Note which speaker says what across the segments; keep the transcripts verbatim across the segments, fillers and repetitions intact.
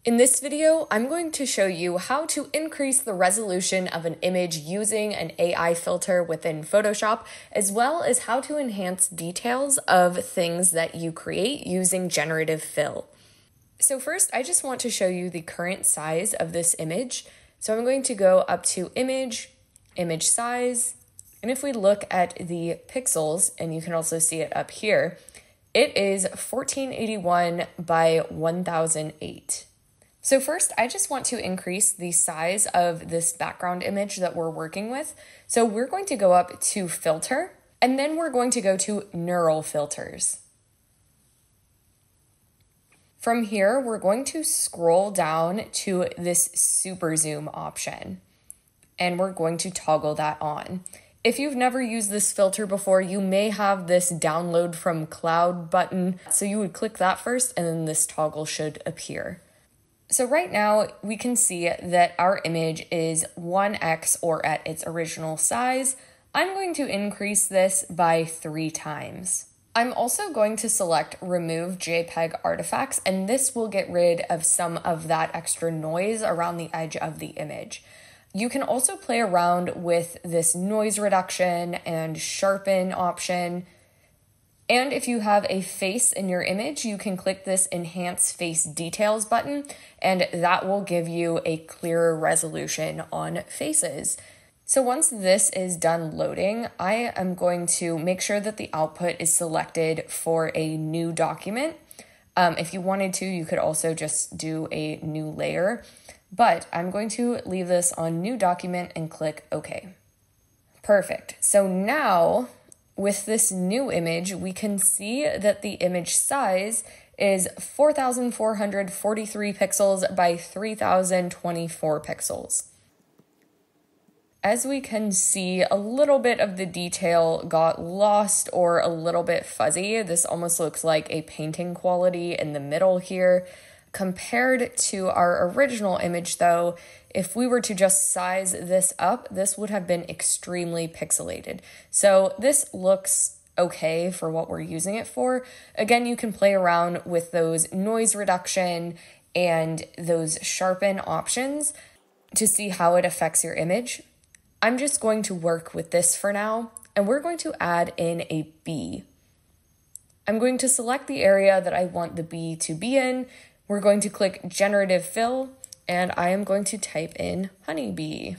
Speaker 1: In this video, I'm going to show you how to increase the resolution of an image using an A I filter within Photoshop, as well as how to enhance details of things that you create using generative fill. So first, I just want to show you the current size of this image. So I'm going to go up to Image, Image Size, and if we look at the pixels, and you can also see it up here, it is fourteen eighty-one by one thousand eight. So first, I just want to increase the size of this background image that we're working with. So we're going to go up to Filter, and then we're going to go to Neural Filters. From here, we're going to scroll down to this Super Zoom option, and we're going to toggle that on. If you've never used this filter before, you may have this download from cloud button. So you would click that first, and then this toggle should appear. So right now we can see that our image is one X or at its original size. I'm going to increase this by three times. I'm also going to select Remove JPEG Artifacts, and this will get rid of some of that extra noise around the edge of the image. You can also play around with this noise reduction and sharpen option. And if you have a face in your image, you can click this Enhance Face Details button, and that will give you a clearer resolution on faces. So once this is done loading, I am going to make sure that the output is selected for a new document. Um, if you wanted to, you could also just do a new layer, but I'm going to leave this on New Document and click OK. Perfect. So now, with this new image, we can see that the image size is four thousand four hundred forty-three pixels by three thousand twenty-four pixels. As we can see, a little bit of the detail got lost or a little bit fuzzy. This almost looks like a painting quality in the middle here. Compared to our original image though, if we were to just size this up, this would have been extremely pixelated. So this looks okay for what we're using it for. Again, you can play around with those noise reduction and those sharpen options to see how it affects your image. I'm just going to work with this for now, and we're going to add in a bee. I'm going to select the area that I want the bee to be in. We're going to click Generative Fill, and I am going to type in honeybee.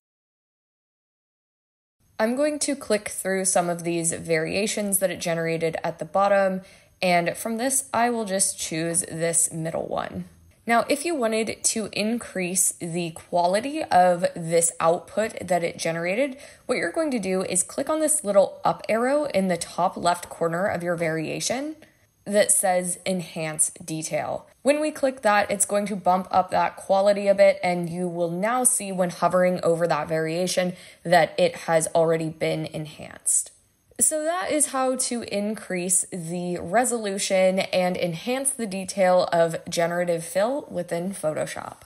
Speaker 1: I'm going to click through some of these variations that it generated at the bottom, and from this, I will just choose this middle one. Now, if you wanted to increase the quality of this output that it generated, what you're going to do is click on this little up arrow in the top left corner of your variation that says Enhance Detail. When we click that, it's going to bump up that quality a bit, and you will now see when hovering over that variation that it has already been enhanced. So that is how to increase the resolution and enhance the detail of generative fill within Photoshop.